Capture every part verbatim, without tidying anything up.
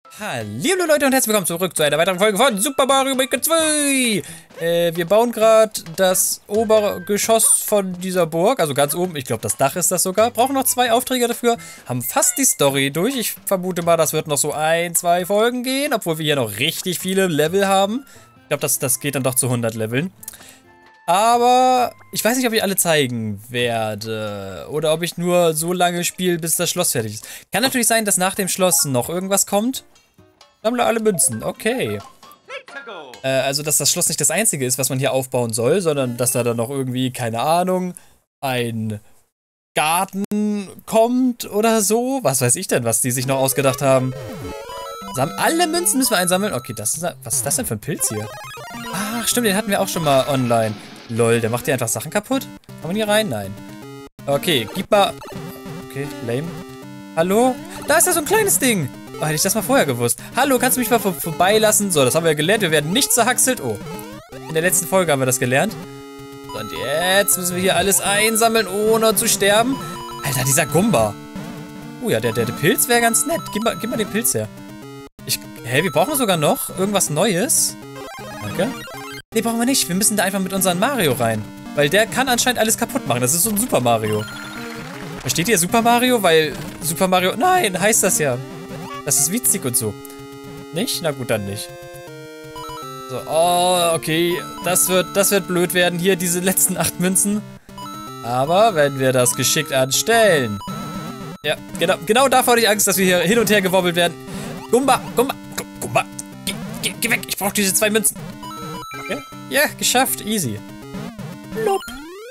Hallo Leute und herzlich willkommen zurück zu einer weiteren Folge von Super Mario Maker zwei. Äh, wir bauen gerade das Obergeschoss von dieser Burg, also ganz oben, ich glaube das Dach ist das sogar. Brauchen noch zwei Aufträge dafür, haben fast die Story durch. Ich vermute mal, das wird noch so ein, zwei Folgen gehen, obwohl wir hier noch richtig viele Level haben. Ich glaube, das, das geht dann doch zu hundert Leveln. Aber ich weiß nicht, ob ich alle zeigen werde oder ob ich nur so lange spiele, bis das Schloss fertig ist. Kann natürlich sein, dass nach dem Schloss noch irgendwas kommt. Sammle alle Münzen, okay. Äh, also, dass das Schloss nicht das einzige ist, was man hier aufbauen soll, sondern dass da dann noch irgendwie, keine Ahnung, ein Garten kommt oder so. Was weiß ich denn, was die sich noch ausgedacht haben. Sam alle Münzen müssen wir einsammeln. Okay, das ist, was ist das denn für ein Pilz hier? Ach, stimmt, den hatten wir auch schon mal online. Lol, der macht hier einfach Sachen kaputt? Kann man hier rein? Nein. Okay, gib mal... Okay, lame. Hallo? Da ist ja so ein kleines Ding. Oh, hätte ich das mal vorher gewusst. Hallo, kannst du mich mal vor vorbeilassen? So, das haben wir ja gelernt. Wir werden nicht zerhackselt. Oh, in der letzten Folge haben wir das gelernt. So, und jetzt müssen wir hier alles einsammeln, ohne zu sterben. Alter, dieser Gumba. Oh ja, der, der, der Pilz wäre ganz nett. Gib mal, gib mal den Pilz her. Ich, hä, wir brauchen sogar noch irgendwas Neues. Danke. Nee, brauchen wir nicht. Wir müssen da einfach mit unserem Mario rein. Weil der kann anscheinend alles kaputt machen. Das ist so ein Super Mario. Versteht ihr Super Mario? Weil Super Mario... Nein, heißt das ja. Das ist witzig und so. Nicht? Na gut, dann nicht. So, oh, okay. Das wird, das wird blöd werden. Hier, diese letzten acht Münzen. Aber wenn wir das geschickt anstellen... Ja, genau, genau davor hatte ich Angst, dass wir hier hin und her gewobbelt werden. Gumba, Gumba, Gumba. Geh, geh, geh weg. Ich brauche diese zwei Münzen. Okay. Ja, geschafft. Easy. Blub.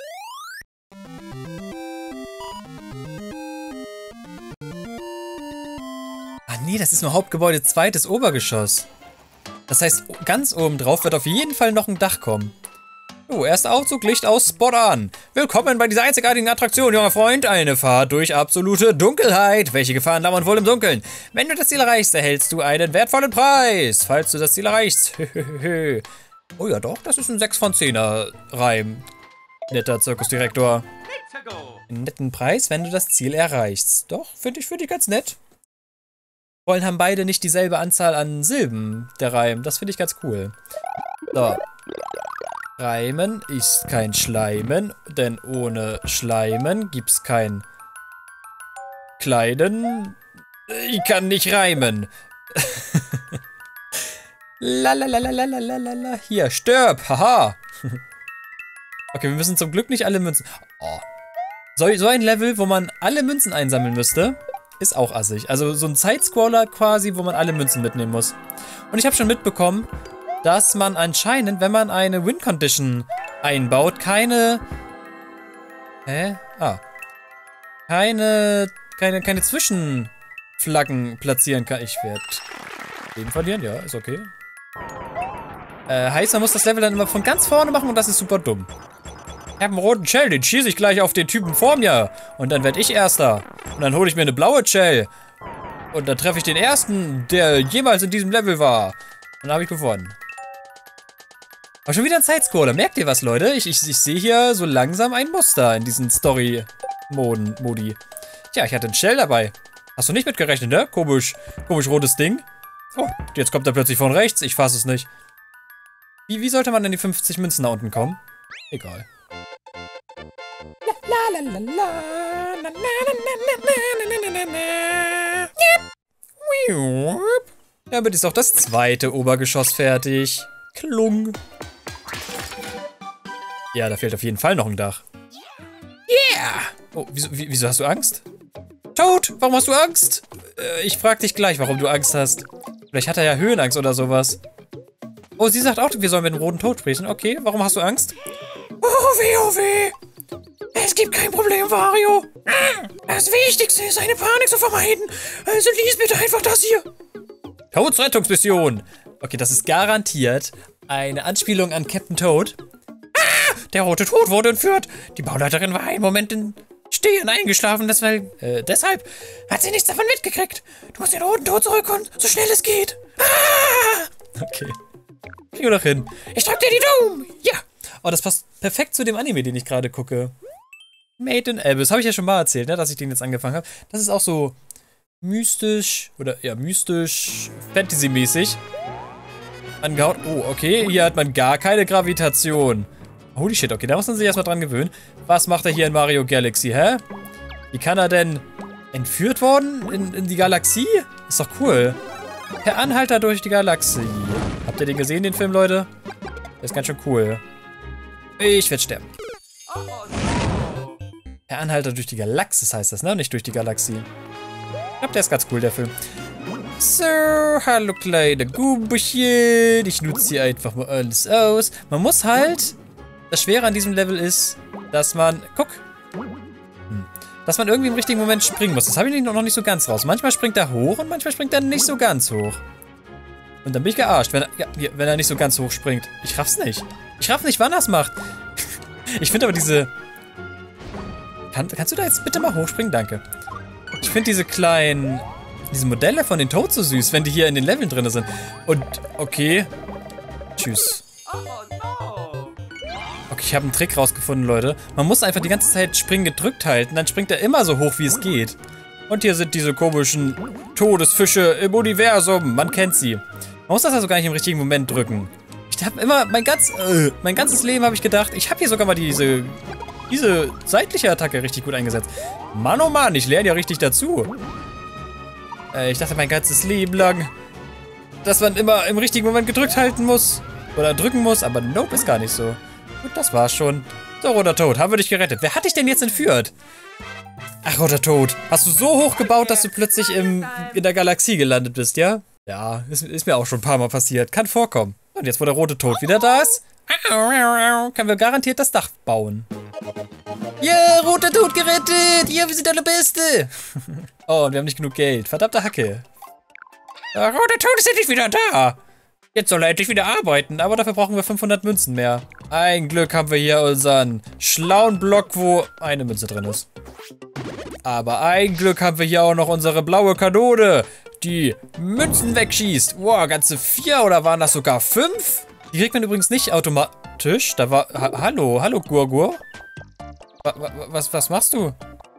Ah nee, das ist nur Hauptgebäude, zweites Obergeschoss. Das heißt, ganz oben drauf wird auf jeden Fall noch ein Dach kommen. Oh, erster Aufzug, Licht aus, Spot an. Willkommen bei dieser einzigartigen Attraktion, junger Freund. Eine Fahrt durch absolute Dunkelheit. Welche Gefahren lauern wohl im Dunkeln? Wenn du das Ziel erreichst, erhältst du einen wertvollen Preis. Falls du das Ziel erreichst. Oh ja doch, das ist ein sechs von zehner Reim. Netter Zirkusdirektor. Einen netten Preis, wenn du das Ziel erreichst. Doch, finde ich, find ich ganz nett. Wollen haben beide nicht dieselbe Anzahl an Silben, der Reim. Das finde ich ganz cool. So. Reimen ist kein Schleimen, denn ohne Schleimen gibt's kein kleinen... Ich kann nicht reimen. Lalalalalalala. Hier, stirb, haha. Okay, wir müssen zum Glück nicht alle Münzen... Oh. So, so ein Level, wo man alle Münzen einsammeln müsste, ist auch assig. Also so ein Sidescroller quasi, wo man alle Münzen mitnehmen muss. Und ich habe schon mitbekommen, dass man anscheinend, wenn man eine Win-Condition einbaut, keine... Hä? Ah. Keine... Keine, keine Zwischenflaggen platzieren kann. Ich werde Leben verlieren, ja, ist okay. Äh, heißt, man muss das Level dann immer von ganz vorne machen und das ist super dumm. Ich habe einen roten Shell, den schieße ich gleich auf den Typen vor mir. Und dann werde ich Erster. Und dann hole ich mir eine blaue Shell. Und dann treffe ich den Ersten, der jemals in diesem Level war. Und dann habe ich gewonnen. Aber schon wieder ein Sidescroller. Merkt ihr was, Leute? Ich, ich, ich sehe hier so langsam ein Muster in diesen Story-Modi. Tja, ich hatte einen Shell dabei. Hast du nicht mitgerechnet, ne? Komisch, komisch rotes Ding. Oh, jetzt kommt er plötzlich von rechts. Ich fasse es nicht. Wie, wie sollte man denn die fünfzig Münzen da unten kommen? Egal. Damit ist auch das zweite Obergeschoss fertig. Klung. Ja, da fehlt auf jeden Fall noch ein Dach. Yeah! Oh, wieso, wieso hast du Angst? Toad, warum hast du Angst? Äh, ich frag dich gleich, warum du Angst hast. Vielleicht hat er ja Höhenangst oder sowas. Oh, sie sagt auch, wir sollen mit dem roten Toad sprechen. Okay, warum hast du Angst? Oh weh, oh weh. Es gibt kein Problem, Wario. Das Wichtigste ist, eine Panik zu vermeiden. Also lies bitte einfach das hier. Toads Rettungsmission. Okay, das ist garantiert eine Anspielung an Captain Toad. Ah, der rote Toad wurde entführt. Die Bauleiterin war einen Moment in Stehen eingeschlafen, deshalb, äh, deshalb hat sie nichts davon mitgekriegt. Du musst den roten Toad zurückholen, so schnell es geht. Ah! Okay. Kriegen wir doch hin. Ich drück dir die Daumen. Ja. Oh, das passt perfekt zu dem Anime, den ich gerade gucke. Made in Abyss. Habe ich ja schon mal erzählt, ne, dass ich den jetzt angefangen habe. Das ist auch so mystisch, oder ja, mystisch, Fantasy-mäßig angehaut. Oh, okay, hier hat man gar keine Gravitation. Holy shit, okay, da muss man sich erstmal dran gewöhnen. Was macht er hier in Mario Galaxy, hä? Wie kann er denn entführt worden in, in die Galaxie? Ist doch cool. Per Anhalter durch die Galaxie. Habt ihr den gesehen, den Film, Leute? Der ist ganz schön cool. Ich werde sterben. Per Anhalter durch die Galaxis heißt das, ne? Nicht durch die Galaxie. Ich glaube, der ist ganz cool, der Film. So, hallo kleine Gubechen. Ich nutze hier einfach mal alles aus. Man muss halt... Das Schwere an diesem Level ist, dass man... Guck. Hm, dass man irgendwie im richtigen Moment springen muss. Das habe ich noch nicht so ganz raus. Manchmal springt er hoch und manchmal springt er nicht so ganz hoch. Und dann bin ich gearscht, wenn er, ja, wenn er nicht so ganz hoch springt. Ich raff's nicht. Ich raff nicht, wann er es macht. Ich finde aber diese... Kann, kannst du da jetzt bitte mal hochspringen? Danke. Ich finde diese kleinen... Diese Modelle von den Toads so süß, wenn die hier in den Leveln drin sind. Und, okay. Tschüss. Okay, ich habe einen Trick rausgefunden, Leute. Man muss einfach die ganze Zeit springen gedrückt halten, dann springt er immer so hoch, wie es geht. Und hier sind diese komischen Todesfische im Universum. Man kennt sie. Man muss das also gar nicht im richtigen Moment drücken. Ich habe immer, mein, ganz, äh, mein ganzes Leben habe ich gedacht, ich habe hier sogar mal diese, diese seitliche Attacke richtig gut eingesetzt. Mann, oh Mann, ich lerne ja richtig dazu. Äh, ich dachte mein ganzes Leben lang, dass man immer im richtigen Moment gedrückt halten muss. Oder drücken muss, aber nope, ist gar nicht so. Gut, das war's schon. So, Roter Tod, haben wir dich gerettet. Wer hat dich denn jetzt entführt? Ach, Roter Tod, hast du so hoch gebaut, dass du plötzlich im, in der Galaxie gelandet bist, ja? Ja, ist, ist mir auch schon ein paar Mal passiert. Kann vorkommen. Und jetzt, wo der Rote Tod wieder da ist, können wir garantiert das Dach bauen. Ja, yeah, Roter Tod gerettet! Ja, wir sind alle Beste! Oh, und wir haben nicht genug Geld. Verdammte Hacke. Der Rote Tod ist endlich wieder da! Jetzt soll er endlich wieder arbeiten, aber dafür brauchen wir fünfhundert Münzen mehr. Ein Glück haben wir hier unseren schlauen Block, wo eine Münze drin ist. Aber ein Glück haben wir hier auch noch unsere blaue Kanone, die Münzen wegschießt. Wow, ganze vier oder waren das sogar fünf? Die kriegt man übrigens nicht automatisch. Da war... Ha hallo, hallo Gurgur. Was, was, was machst du?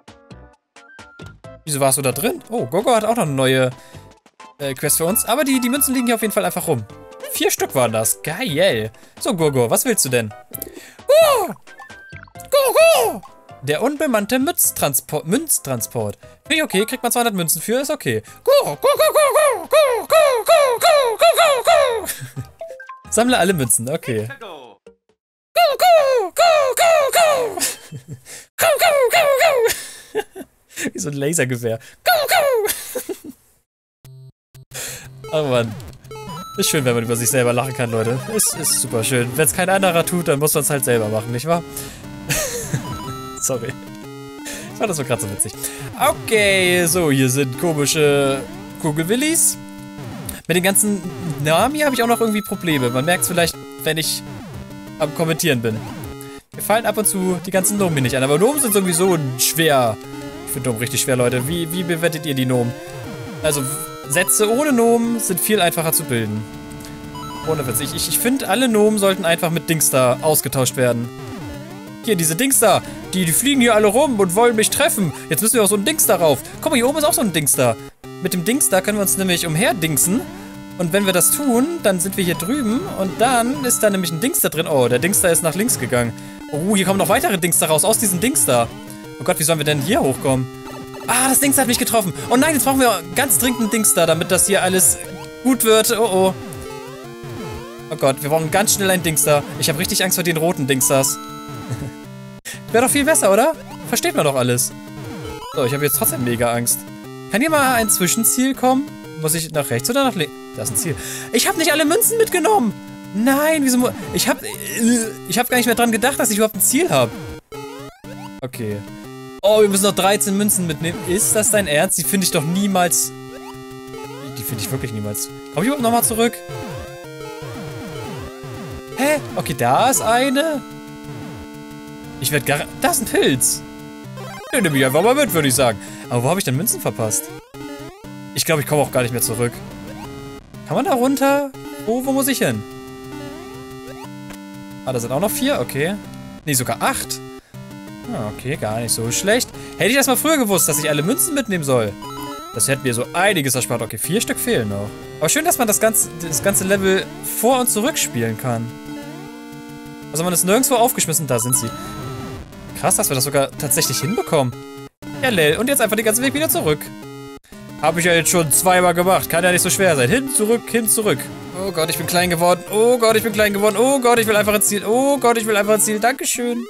Wieso warst du da drin? Oh, Gurgur hat auch noch eine neue äh, Quest für uns. Aber die, die Münzen liegen hier auf jeden Fall einfach rum. Vier Stück waren das. Geil. So, Gurgur, was willst du denn? Oh! Gurgur! Der unbemannte Münztransport. Münztransport. Finde ich okay, kriegt man zweihundert Münzen für, ist okay. Gurgur, Gurgur, Gurgur, Gurgur, Gurgur, Gurgur, Gurgur. Sammle alle Münzen, okay. Go, go, go, go, go. Go, go, go, go. Wie so ein Lasergewehr. Go, go. Oh Mann. Ist schön, wenn man über sich selber lachen kann, Leute. Ist, ist super schön. Wenn es kein anderer tut, dann muss man es halt selber machen, nicht wahr? Sorry. Ich fand das so gerade so witzig. Okay, so, hier sind komische Kugelwillis. Mit den ganzen Namen hier habe ich auch noch irgendwie Probleme. Man merkt es vielleicht, wenn ich am Kommentieren bin. Mir fallen ab und zu die ganzen Nomen nicht an. Aber Nomen sind sowieso schwer. Ich finde Nomen richtig schwer, Leute. Wie, wie bewertet ihr die Nomen? Also, Sätze ohne Nomen sind viel einfacher zu bilden. Ohne Witz. Ich, ich, ich finde, alle Nomen sollten einfach mit Dings da ausgetauscht werden. Hier, diese Dings da. Die, die fliegen hier alle rum und wollen mich treffen. Jetzt müssen wir auch so ein Dings da rauf. Guck mal, hier oben ist auch so ein Dings da. Mit dem Dings da können wir uns nämlich umherdingsen. Und wenn wir das tun, dann sind wir hier drüben. Und dann ist da nämlich ein Dings da drin. Oh, der Dings da ist nach links gegangen. Oh, hier kommen noch weitere Dings da raus. Aus diesem Dings da. Oh Gott, wie sollen wir denn hier hochkommen? Ah, das Dings hat mich getroffen. Oh nein, jetzt brauchen wir ganz dringend ein Dings da, damit das hier alles gut wird. Oh, oh. Oh Gott, wir brauchen ganz schnell ein Dings da. Ich habe richtig Angst vor den roten Dingsdas. Wäre doch viel besser, oder? Versteht man doch alles. So, ich habe jetzt trotzdem mega Angst. Kann hier mal ein Zwischenziel kommen? Muss ich nach rechts oder nach links? Da ist ein Ziel. Ich habe nicht alle Münzen mitgenommen. Nein, wieso? mu- Ich habe ich hab gar nicht mehr dran gedacht, dass ich überhaupt ein Ziel habe. Okay. Oh, wir müssen noch dreizehn Münzen mitnehmen. Ist das dein Ernst? Die finde ich doch niemals... Die finde ich wirklich niemals. Komm ich überhaupt nochmal zurück? Hä? Okay, da ist eine. Ich werde gar... Da ist ein Pilz. Den nehme ich einfach mal mit, würde ich sagen. Aber wo habe ich denn Münzen verpasst? Ich glaube, ich komme auch gar nicht mehr zurück. Kann man da runter? Wo, wo muss ich hin? Ah, da sind auch noch vier? Okay. Nee, sogar acht. Ah, okay, gar nicht so schlecht. Hätte ich das mal früher gewusst, dass ich alle Münzen mitnehmen soll. Das hätten wir so einiges erspart. Okay, vier Stück fehlen noch. Aber schön, dass man das ganze, das ganze Level vor- und zurück spielen kann. Also man ist nirgendwo aufgeschmissen. Da sind sie. Krass, dass wir das sogar tatsächlich hinbekommen. Ja, lel. Und jetzt einfach den ganzen Weg wieder zurück. Habe ich ja jetzt schon zweimal gemacht. Kann ja nicht so schwer sein. Hin, zurück, hin, zurück. Oh Gott, ich bin klein geworden. Oh Gott, ich bin klein geworden. Oh Gott, ich will einfach ins Ziel. Oh Gott, ich will einfach ins Ziel. Dankeschön.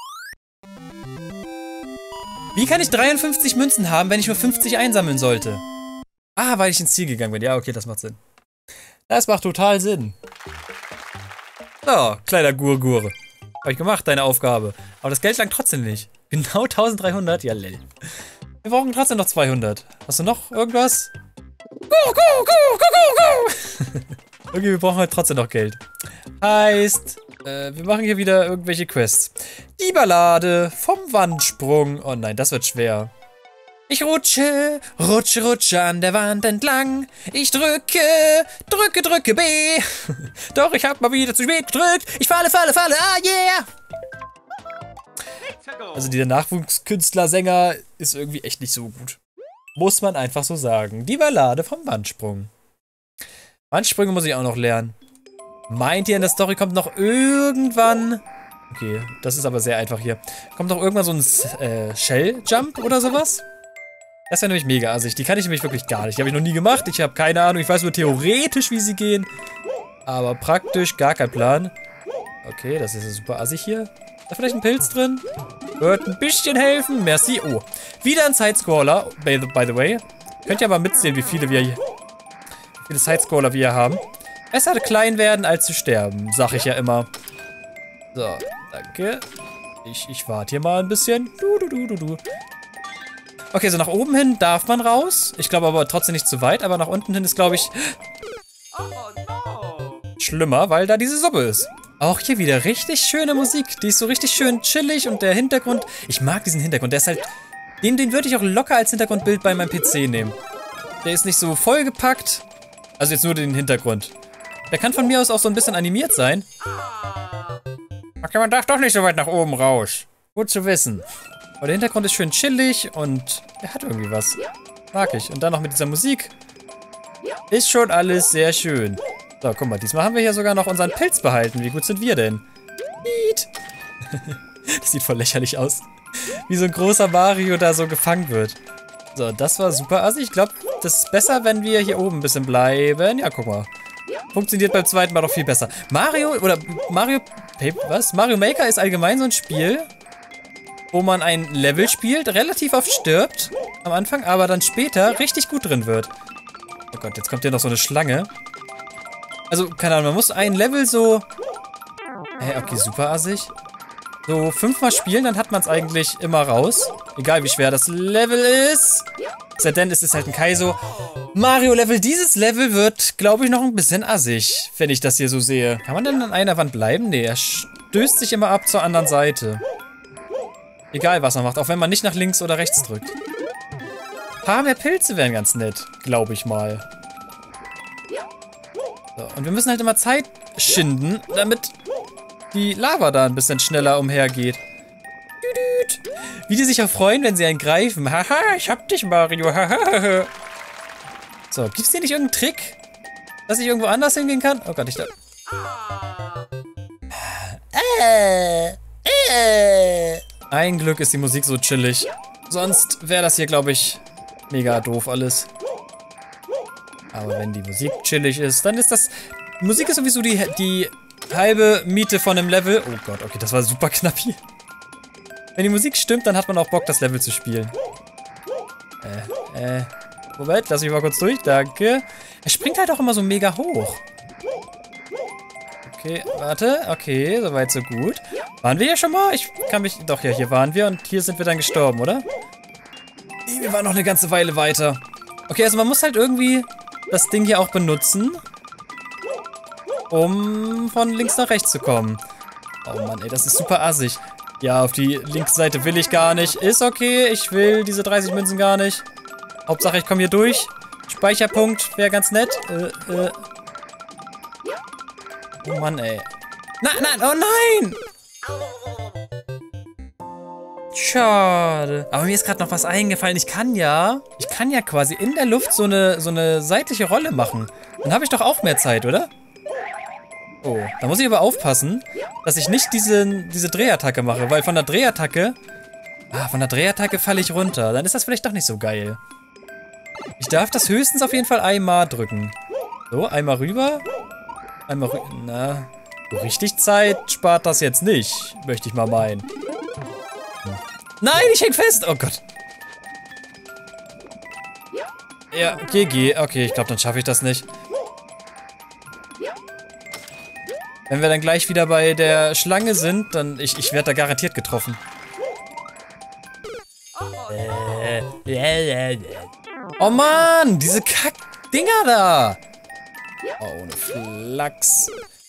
Wie kann ich dreiundfünfzig Münzen haben, wenn ich nur fünfzig einsammeln sollte? Ah, weil ich ins Ziel gegangen bin. Ja, okay, das macht Sinn. Das macht total Sinn. So, kleiner Gurgure. Hab ich gemacht, deine Aufgabe. Aber das Geld langt trotzdem nicht. Genau dreizehnhundert? Ja, lell. Wir brauchen trotzdem noch zweihundert. Hast du noch irgendwas? Go, go, go, go, go, go! Okay, wir brauchen halt trotzdem noch Geld. Heißt, äh, wir machen hier wieder irgendwelche Quests. Die Ballade vom Wandsprung. Oh nein, das wird schwer. Ich rutsche, rutsche, rutsche an der Wand entlang. Ich drücke, drücke, drücke B. Doch, ich hab mal wieder zu spät gedrückt. Ich falle, falle, falle, ah yeah! Also dieser Nachwuchskünstler-Sänger ist irgendwie echt nicht so gut. Muss man einfach so sagen. Die Ballade vom Wandsprung. Wandsprünge muss ich auch noch lernen. Meint ihr, in der Story kommt noch irgendwann... Okay, das ist aber sehr einfach hier. Kommt noch irgendwann so ein äh, Shell-Jump oder sowas? Das wäre nämlich mega assig. Die kann ich nämlich wirklich gar nicht. Die habe ich noch nie gemacht. Ich habe keine Ahnung. Ich weiß nur theoretisch, wie sie gehen. Aber praktisch gar kein Plan. Okay, das ist super assig hier. Ist da vielleicht ein Pilz drin? Wird ein bisschen helfen. Merci. Oh, wieder ein Sidescroller. By the, by the way. Könnt ihr aber mitsehen, wie viele wir hier... Wie viele Sidescroller wir hier haben. Besser klein werden, als zu sterben. Sag ich ja immer. So, danke. Ich, ich warte hier mal ein bisschen. Du, du, du, du, du. Okay, so nach oben hin darf man raus. Ich glaube aber trotzdem nicht zu weit. Aber nach unten hin ist, glaube ich... schlimmer, weil da diese Suppe ist. Auch hier wieder richtig schöne Musik. Die ist so richtig schön chillig und der Hintergrund... Ich mag diesen Hintergrund. Der ist halt... Den, den würde ich auch locker als Hintergrundbild bei meinem P C nehmen. Der ist nicht so vollgepackt. Also jetzt nur den Hintergrund. Der kann von mir aus auch so ein bisschen animiert sein. Okay, man darf doch nicht so weit nach oben raus. Gut zu wissen. Aber der Hintergrund ist schön chillig und er hat irgendwie was. Mag ich. Und dann noch mit dieser Musik. Ist schon alles sehr schön. So, guck mal, diesmal haben wir hier sogar noch unseren Pilz behalten. Wie gut sind wir denn? Das sieht voll lächerlich aus. Wie so ein großer Mario da so gefangen wird. So, das war super assig. Ich glaube, das ist besser, wenn wir hier oben ein bisschen bleiben. Ja, guck mal. Funktioniert beim zweiten Mal doch viel besser. Mario, oder Mario, was? Mario Maker ist allgemein so ein Spiel, wo man ein Level spielt, relativ oft stirbt am Anfang, aber dann später richtig gut drin wird. Oh Gott, jetzt kommt hier noch so eine Schlange. Also, keine Ahnung, man muss ein Level so... Hä, okay, super assig. So fünfmal spielen, dann hat man es eigentlich immer raus. Egal wie schwer das Level ist. Denn es ist halt ein Kaizo. Mario-Level. Dieses Level wird, glaube ich, noch ein bisschen assig, wenn ich das hier so sehe. Kann man denn an einer Wand bleiben? Nee, er stößt sich immer ab zur anderen Seite. Egal, was man macht. Auch wenn man nicht nach links oder rechts drückt. Ein paar mehr Pilze wären ganz nett, glaube ich mal. So, und wir müssen halt immer Zeit schinden, damit die Lava da ein bisschen schneller umhergeht. Wie die sich auch freuen, wenn sie einen greifen. Haha, ich hab dich, Mario. Haha. So, gibt's hier nicht irgendeinen Trick, dass ich irgendwo anders hingehen kann? Oh Gott, ich da... Äh, äh. Ein Glück ist die Musik so chillig. Sonst wäre das hier, glaube ich, mega doof alles. Aber wenn die Musik chillig ist, dann ist das... Musik ist sowieso die, die halbe Miete von einem Level. Oh Gott, okay, das war super knapp hier. Wenn die Musik stimmt, dann hat man auch Bock, das Level zu spielen. Äh, äh. Moment, lass mich mal kurz durch, danke. Er springt halt auch immer so mega hoch. Okay, warte, okay, soweit so gut. Waren wir hier schon mal? Ich kann mich... Doch, ja, hier waren wir und hier sind wir dann gestorben, oder? Nee, wir waren noch eine ganze Weile weiter. Okay, also man muss halt irgendwie das Ding hier auch benutzen, um von links nach rechts zu kommen. Oh Mann, ey, das ist super assig. Ja, auf die linke Seite will ich gar nicht. Ist okay, ich will diese dreißig Münzen gar nicht. Hauptsache, ich komme hier durch. Speicherpunkt wäre ganz nett. Äh, äh. Oh Mann, ey. Nein, nein, oh nein! schade. Aber mir ist gerade noch was eingefallen. Ich kann ja, ich kann ja quasi in der Luft so eine, so eine seitliche Rolle machen. Dann habe ich doch auch mehr Zeit, oder? Oh, da muss ich aber aufpassen, dass ich nicht diese, diese Drehattacke mache, weil von der Drehattacke, ah, von der Drehattacke falle ich runter. Dann ist das vielleicht doch nicht so geil. Ich darf das höchstens auf jeden Fall einmal drücken. So, einmal rüber. Einmal rüber. Na, so richtig Zeit spart das jetzt nicht, möchte ich mal meinen. Hm. Nein, ich häng fest! Oh Gott. Ja, G G. Okay, ich glaube, dann schaffe ich das nicht. Wenn wir dann gleich wieder bei der Schlange sind, dann... Ich, ich werde da garantiert getroffen. Oh Mann, diese Kack-Dinger da. Oh, ohne Flachs.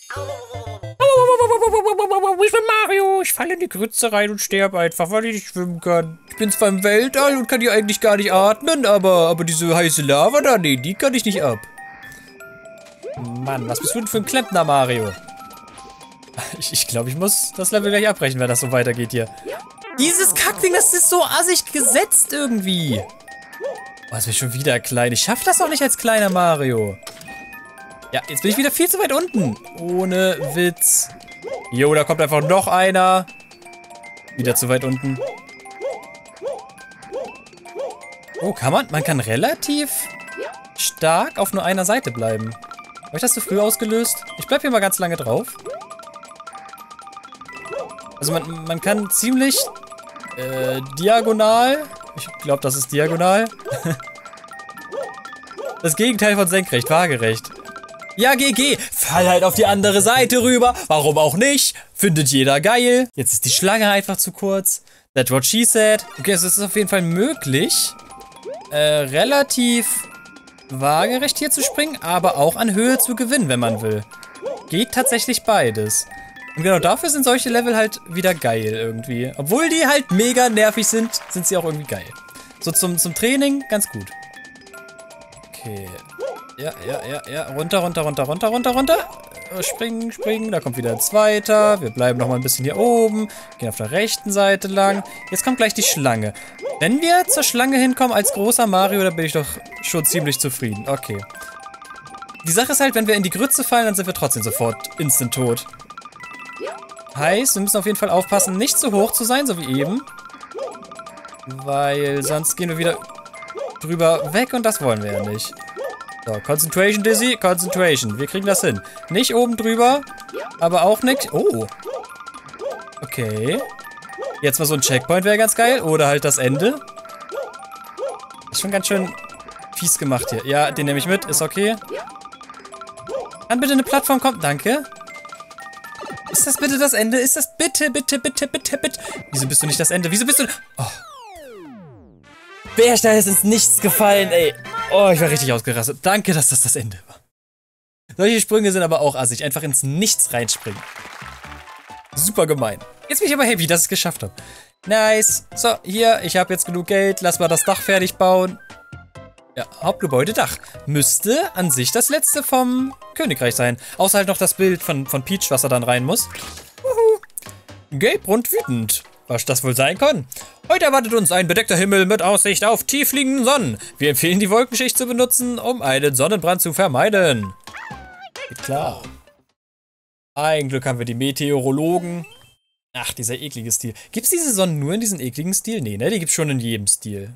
Ich bin Mario. Ich falle in die Grütze rein und sterbe einfach, weil ich nicht schwimmen kann. Ich bin zwar im Weltall und kann hier eigentlich gar nicht atmen, aber, aber diese heiße Lava da, nee, die kann ich nicht ab. Mann, was bist du denn für ein Klempner, Mario? Ich, ich glaube, ich muss das Level gleich abbrechen, wenn das so weitergeht hier. Dieses Kackding, das ist so assig gesetzt irgendwie. Oh, jetzt bin ich schon wieder klein. Ich schaffe das auch nicht als kleiner Mario. Ja, jetzt bin ich wieder viel zu weit unten. Ohne Witz. Jo, da kommt einfach noch einer. Wieder zu weit unten. Oh, kann man? Man kann relativ stark auf nur einer Seite bleiben. Habe ich das zu früh ausgelöst? Ich bleib hier mal ganz lange drauf. Also man, man kann ziemlich äh, diagonal. Ich glaube, das ist diagonal. Das Gegenteil von senkrecht, waagerecht. Ja, G G. Fall halt auf die andere Seite rüber. Warum auch nicht? Findet jeder geil. Jetzt ist die Schlange einfach zu kurz. That's what she said. Okay, also es ist auf jeden Fall möglich, äh, relativ waagerecht hier zu springen, aber auch an Höhe zu gewinnen, wenn man will. Geht tatsächlich beides. Und genau dafür sind solche Level halt wieder geil irgendwie. Obwohl die halt mega nervig sind, sind sie auch irgendwie geil. So zum, zum Training ganz gut. Okay. Ja, ja, ja, ja. Runter, runter, runter, runter, runter, runter. Springen, springen. Da kommt wieder ein zweiter. Wir bleiben noch mal ein bisschen hier oben. Gehen auf der rechten Seite lang. Jetzt kommt gleich die Schlange. Wenn wir zur Schlange hinkommen als großer Mario, dann bin ich doch schon ziemlich zufrieden. Okay. Die Sache ist halt, wenn wir in die Grütze fallen, dann sind wir trotzdem sofort instant tot. Heißt, wir müssen auf jeden Fall aufpassen, nicht zu hoch zu sein, so wie eben. Weil sonst gehen wir wieder drüber weg und das wollen wir ja nicht. So, Concentration, Dizzy, Concentration. Wir kriegen das hin. Nicht oben drüber, aber auch nicht... Oh. Okay. Jetzt mal so ein Checkpoint wäre ganz geil. Oder halt das Ende. Ist schon ganz schön fies gemacht hier. Ja, den nehme ich mit. Ist okay. Kann bitte eine Plattform kommen? Danke. Ist das bitte das Ende? Ist das bitte, bitte, bitte, bitte, bitte? Wieso bist du nicht das Ende? Wieso bist du... Oh. Bärstein ist ins Nichts gefallen, ey. Oh, ich war richtig ausgerastet. Danke, dass das das Ende war. Solche Sprünge sind aber auch assig. Einfach ins Nichts reinspringen. Super gemein. Jetzt bin ich aber happy, dass ich es geschafft habe. Nice. So, hier, ich habe jetzt genug Geld. Lass mal das Dach fertig bauen. Ja, Hauptgebäude, Dach. Müsste an sich das letzte vom Königreich sein. Außer halt noch das Bild von, von Peach, was er dann rein muss. Uhu. Gelb und wütend. Was das wohl sein kann? Heute erwartet uns ein bedeckter Himmel mit Aussicht auf tiefliegenden Sonnen. Wir empfehlen, die Wolkenschicht zu benutzen, um einen Sonnenbrand zu vermeiden. Geht klar. Ein Glück haben wir die Meteorologen. Ach, dieser eklige Stil. Gibt's diese Sonnen nur in diesem ekligen Stil? Nee, ne? Die gibt's schon in jedem Stil.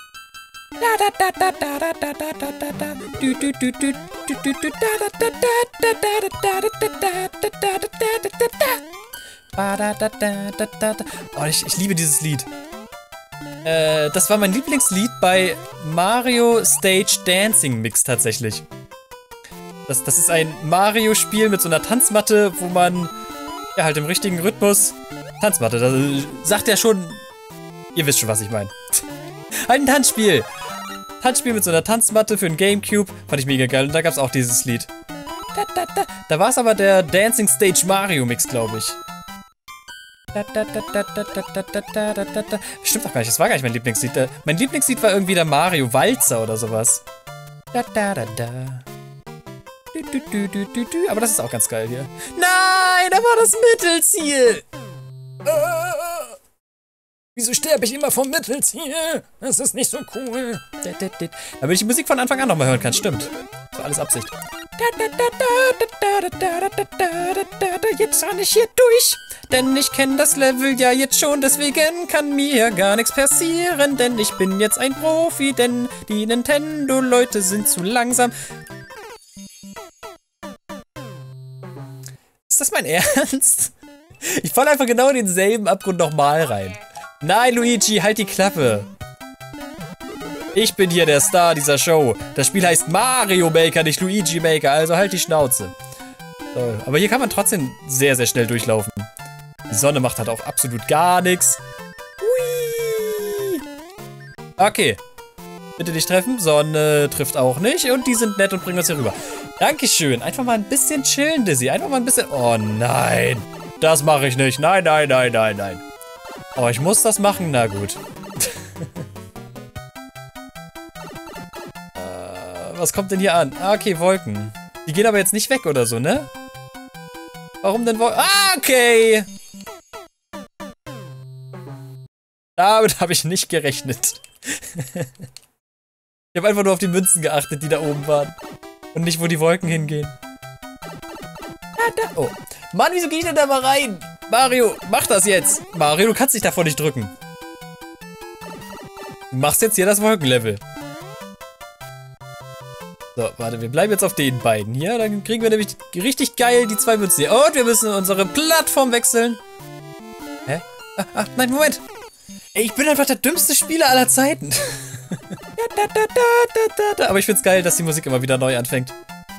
Oh, ich, ich liebe dieses Lied. Äh, das war mein Lieblingslied bei Mario Stage Dancing Mix tatsächlich. Das, das ist ein Mario-Spiel mit so einer Tanzmatte, wo man ja halt im richtigen Rhythmus... Tanzmatte, das sagt ja schon... Ihr wisst schon, was ich meine. Ein Tanzspiel. Tanzspiel mit so einer Tanzmatte für ein Gamecube. Fand ich mega geil. Und da gab es auch dieses Lied. Da, da, da. Da war es aber der Dancing Stage Mario Mix, glaube ich. Da, da, da, da, da, da, da, da, da, da. Stimmt doch gar nicht, das war gar nicht mein Lieblingslied. Mein Lieblingslied war irgendwie der Mario Walzer oder sowas. Da, da, da, da. Du, du, du, du, du, du. Aber das ist auch ganz geil hier. Nein, da war das Mittelziel. Wieso sterbe ich immer vom Mittelziel? Das ist nicht so cool. Damit ich die Musik von Anfang an nochmal hören kann, stimmt. Das war alles Absicht. Jetzt renne ich hier durch, denn ich kenne das Level ja jetzt schon, deswegen kann mir gar nichts passieren, denn ich bin jetzt ein Profi, denn die Nintendo-Leute sind zu langsam. Ist das mein Ernst? Ich falle einfach genau in denselben Abgrund nochmal rein. Nein, Luigi, halt die Klappe. Ich bin hier der Star dieser Show. Das Spiel heißt Mario Maker, nicht Luigi Maker, also halt die Schnauze. So, aber hier kann man trotzdem sehr, sehr schnell durchlaufen. Die Sonne macht halt auch absolut gar nichts. Hui. Okay. Bitte nicht treffen. Sonne trifft auch nicht. Und die sind nett und bringen uns hier rüber. Dankeschön. Einfach mal ein bisschen chillen, Dizzy. Einfach mal ein bisschen... Oh nein. Das mache ich nicht. Nein, nein, nein, nein, nein. Oh, ich muss das machen? Na gut. äh, was kommt denn hier an? Ah, okay, Wolken. Die gehen aber jetzt nicht weg oder so, ne? Warum denn Wolken? Ah, okay. Damit habe ich nicht gerechnet. Ich habe einfach nur auf die Münzen geachtet, die da oben waren. Und nicht, wo die Wolken hingehen. Ah, da. Oh. Mann, wieso gehe ich denn da mal rein? Mario, mach das jetzt. Mario, du kannst dich davon nicht drücken. Du machst jetzt hier das Wolkenlevel. So, warte, wir bleiben jetzt auf den beiden hier. Dann kriegen wir nämlich richtig geil die zwei Münzen hier. Und wir müssen unsere Plattform wechseln. Hä? Ah, ah, nein, Moment. Ey, ich bin einfach der dümmste Spieler aller Zeiten. Aber ich find's geil, dass die Musik immer wieder neu anfängt.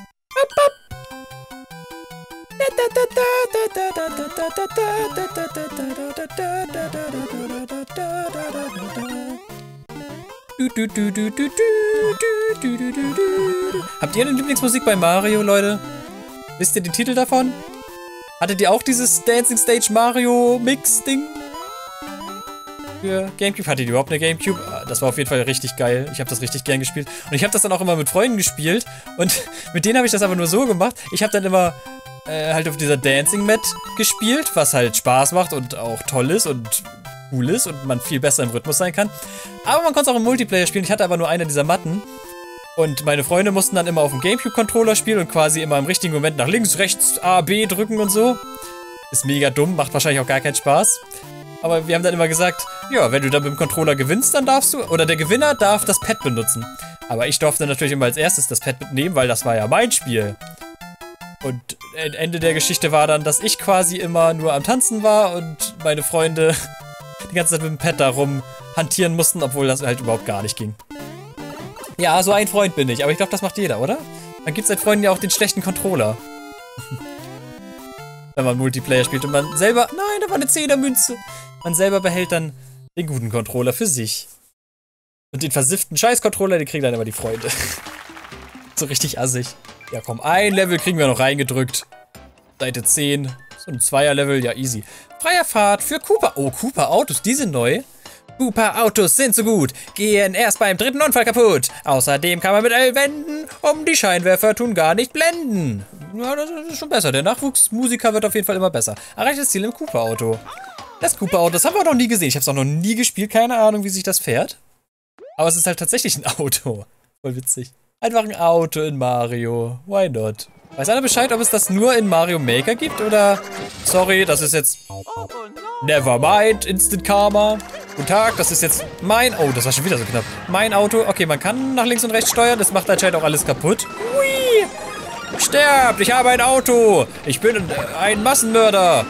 Habt ihr eine Lieblingsmusik bei Mario, Leute? Wisst ihr den Titel davon? Hattet ihr auch dieses Dancing Stage Mario Mix Ding? Für Gamecube? Hattet ihr überhaupt eine Gamecube? Das war auf jeden Fall richtig geil. Ich habe das richtig gern gespielt. Und ich habe das dann auch immer mit Freunden gespielt. Und mit denen habe ich das aber nur so gemacht. Ich habe dann immer äh, halt auf dieser Dancing Mat gespielt, was halt Spaß macht und auch toll ist und cool ist und man viel besser im Rhythmus sein kann. Aber man konnte es auch im Multiplayer spielen. Ich hatte aber nur eine dieser Matten. Und meine Freunde mussten dann immer auf dem Gamecube-Controller spielen und quasi immer im richtigen Moment nach links, rechts, A, B drücken und so. Ist mega dumm, macht wahrscheinlich auch gar keinen Spaß. Aber wir haben dann immer gesagt, ja, wenn du dann mit dem Controller gewinnst, dann darfst du, oder der Gewinner darf das Pad benutzen. Aber ich durfte natürlich immer als erstes das Pad mitnehmen, weil das war ja mein Spiel. Und Ende der Geschichte war dann, dass ich quasi immer nur am Tanzen war und meine Freunde die ganze Zeit mit dem Pad da rum hantieren mussten, obwohl das halt überhaupt gar nicht ging. Ja, so ein Freund bin ich, aber ich glaube, das macht jeder, oder? Man gibt seinen Freunden ja auch den schlechten Controller. Wenn man Multiplayer spielt und man selber... Nein, da war eine Zehnermünze. Man selber behält dann den guten Controller für sich. Und den versifften Scheiß-Controller, den kriegen dann immer die Freunde. So richtig assig. Ja komm, ein Level kriegen wir noch reingedrückt. Seite zehn. So ein Zweier-Level, ja easy. Freie Fahrt für Cooper. Oh, Cooper Autos, die sind neu. Cooper Autos sind so gut, gehen erst beim dritten Unfall kaputt. Außerdem kann man mit L wenden, um die Scheinwerfer tun gar nicht blenden. Ja, das ist schon besser. Der Nachwuchsmusiker wird auf jeden Fall immer besser. Erreicht das Ziel im Cooper Auto. Das Cooper Auto, das haben wir noch nie gesehen. Ich habe es auch noch nie gespielt, keine Ahnung, wie sich das fährt. Aber es ist halt tatsächlich ein Auto. Voll witzig. Einfach ein Auto in Mario. Why not? Weiß einer Bescheid, ob es das nur in Mario Maker gibt oder... Sorry, das ist jetzt... Nevermind, Instant Karma. Guten Tag, das ist jetzt mein... Oh, das war schon wieder so knapp. Mein Auto. Okay, man kann nach links und rechts steuern. Das macht anscheinend auch alles kaputt. Hui! Sterbt! Ich habe ein Auto! Ich bin ein Massenmörder!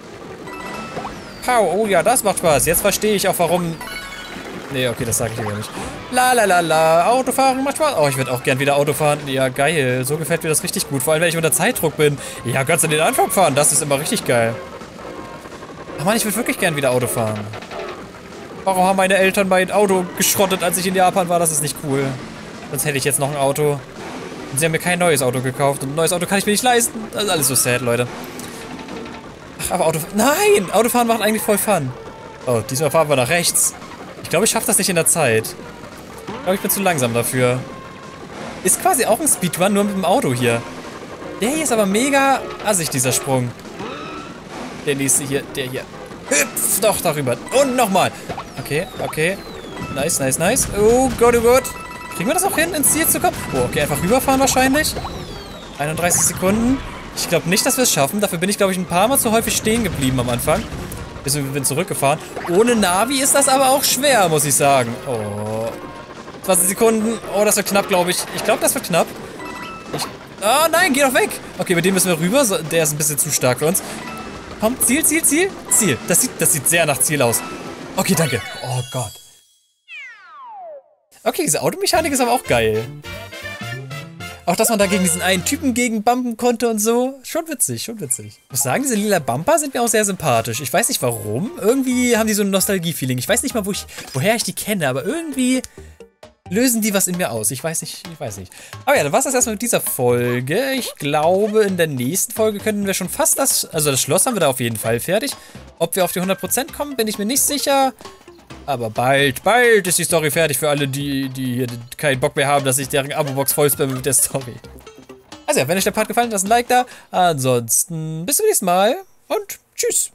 Pow! Oh ja, das macht Spaß. Jetzt verstehe ich auch, warum... Nee, okay, das sage ich lieber nicht. La la la la, Autofahren macht Spaß. Oh, ich würde auch gern wieder Auto fahren. Ja, geil. So gefällt mir das richtig gut. Vor allem, wenn ich unter Zeitdruck bin. Ja, kannst du den Anfang fahren. Das ist immer richtig geil. Ach man, ich würde wirklich gern wieder Auto fahren. Warum haben meine Eltern mein Auto geschrottet, als ich in Japan war? Das ist nicht cool. Sonst hätte ich jetzt noch ein Auto. Und sie haben mir kein neues Auto gekauft. Und ein neues Auto kann ich mir nicht leisten. Das ist alles so sad, Leute. Ach, aber Autofahren... Nein! Autofahren macht eigentlich voll Fun. Oh, diesmal fahren wir nach rechts. Ich glaube, ich schaffe das nicht in der Zeit. Ich glaube, ich bin zu langsam dafür. Ist quasi auch ein Speedrun, nur mit dem Auto hier. Der hier ist aber mega assig, dieser Sprung. Der nächste hier, der hier. Hüpf doch darüber. Und nochmal. Okay, okay. Nice, nice, nice. Oh Gott, oh Gott. Kriegen wir das auch hin, ins Ziel zu kommen? Oh, okay, einfach rüberfahren wahrscheinlich. einunddreißig Sekunden. Ich glaube nicht, dass wir es schaffen. Dafür bin ich, glaube ich, ein paar Mal zu häufig stehen geblieben am Anfang. Bis wir sind zurückgefahren. Ohne Navi ist das aber auch schwer, muss ich sagen. Oh. zwanzig Sekunden. Oh, das wird knapp, glaube ich. Ich glaube, das wird knapp. Ich... Oh nein, geh doch weg. Okay, mit dem müssen wir rüber. Der ist ein bisschen zu stark für uns. Komm, Ziel, Ziel, Ziel. Ziel. Das sieht, das sieht sehr nach Ziel aus. Okay, danke. Oh Gott. Okay, diese Automechanik ist aber auch geil. Auch, dass man da gegen diesen einen Typen gegen bumpen konnte und so. Schon witzig, schon witzig. Ich muss sagen, diese lila Bumper sind mir auch sehr sympathisch. Ich weiß nicht warum. Irgendwie haben die so ein Nostalgie-Feeling. Ich weiß nicht mal, wo ich, woher ich die kenne, aber irgendwie lösen die was in mir aus. Ich weiß nicht, ich weiß nicht. Aber ja, dann war es das erstmal mit dieser Folge. Ich glaube, in der nächsten Folge könnten wir schon fast das, also das Schloss haben wir da auf jeden Fall fertig. Ob wir auf die hundert Prozent kommen, bin ich mir nicht sicher. Aber bald, bald ist die Story fertig für alle, die, die hier keinen Bock mehr haben, dass ich deren Abo-Box voll spamme mit der Story. Also ja, wenn euch der Part gefallen hat, lasst ein Like da. Ansonsten bis zum nächsten Mal und tschüss.